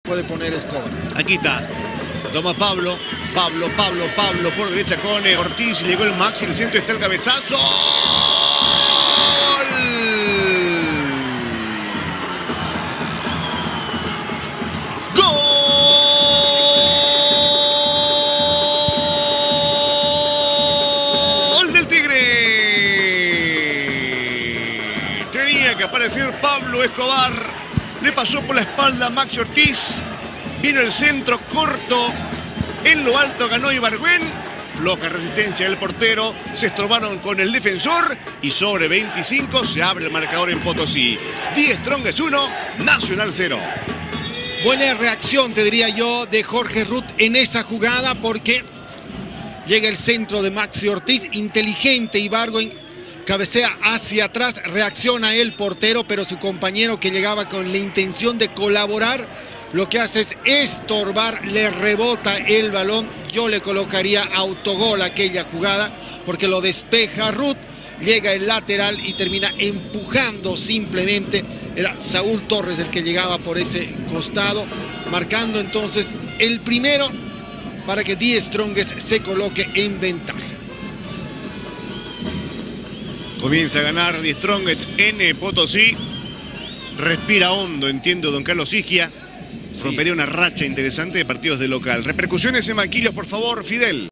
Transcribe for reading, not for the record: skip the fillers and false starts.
puede poner Escobar. Aquí está. Lo toma Pablo. Pablo por derecha con Ortiz. Llegó el Maxi. El centro está el cabezazo. ¡Gol del Tigre! Tenía que aparecer Pablo Escobar. Le pasó por la espalda a Maxi Ortiz. Vino el centro corto. En lo alto ganó Ibargüen. Floja resistencia del portero. Se estorbaron con el defensor. Y sobre 25 se abre el marcador en Potosí. Die Strongest 1, Nacional 0. Buena reacción, te diría yo, de Jorge Ruth en esa jugada, porque llega el centro de Maxi Ortiz. Inteligente Ibargüen. Cabecea hacia atrás. Reacciona el portero, pero su compañero, que llegaba con la intención de colaborar, lo que hace es estorbar, le rebota el balón. Yo le colocaría autogol a aquella jugada, porque lo despeja Ruth, llega el lateral y termina empujando simplemente. Era Saúl Torres el que llegaba por ese costado, marcando entonces el primero para que Die Strongest se coloque en ventaja. Comienza a ganar Die Strongest en Potosí. Respira hondo, entiendo, don Carlos Isquia. Rompería una racha interesante de partidos de local. Repercusiones en banquillos, por favor, Fidel.